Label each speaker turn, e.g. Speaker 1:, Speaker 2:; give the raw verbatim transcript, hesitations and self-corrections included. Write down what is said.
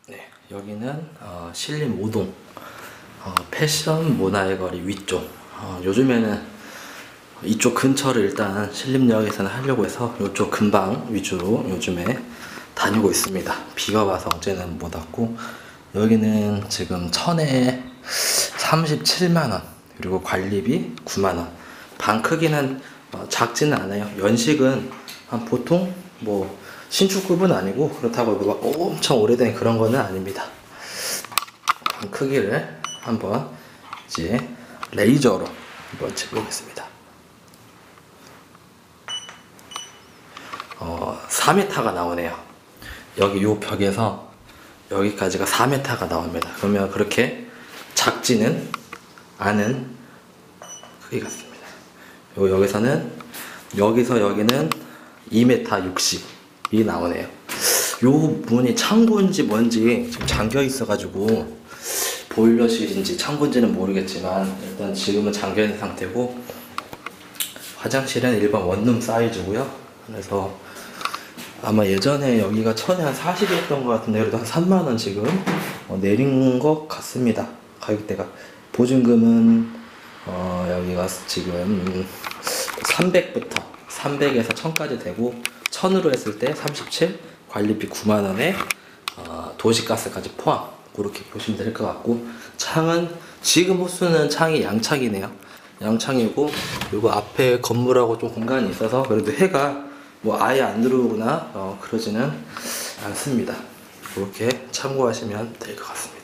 Speaker 1: 네, 여기는 어, 신림 오 동 어, 패션 문화의 거리 위쪽. 어, 요즘에는 이쪽 근처를 일단 신림역에서는 하려고 해서 이쪽 근방 위주로 요즘에 다니고 있습니다. 비가 와서 어제는 못 왔고, 여기는 지금 천에 삼십칠만 원, 그리고 관리비 구만 원. 방 크기는 어, 작지는 않아요. 연식은 한 보통 뭐 신축급은 아니고 그렇다고 막 엄청 오래된 그런 거는 아닙니다. 방 크기를 한번 이제 레이저로 한번 재보겠습니다. 어, 사 미터가 나오네요. 여기 요 벽에서 여기까지가 사 미터가 나옵니다. 그러면 그렇게 작지는 않은 크기 같습니다. 요 여기서는 여기서 여기는 이 미터 육십이 나오네요. 요 문이 창고인지 뭔지 지금 잠겨 있어가지고 보일러실인지 창고인지는 모르겠지만 일단 지금은 잠겨 있는 상태고, 화장실은 일반 원룸 사이즈고요. 그래서 아마 예전에 여기가 천에 한 사십이었던 것 같은데 그래도 한 삼만 원 지금 어, 내린 것 같습니다. 가격대가. 보증금은 어, 여기가 지금 삼백부터 삼백에서 천까지 되고, 천으로 했을 때 삼십칠, 관리비 구만 원에 어, 도시가스까지 포함, 그렇게 보시면 될 것 같고, 창은 지금 호수는 창이 양창이네요. 양창이고, 그리고 앞에 건물하고 좀 공간이 있어서 그래도 해가 뭐 아예 안 들어오거나 어, 그러지는 않습니다. 그렇게 참고하시면 될 것 같습니다.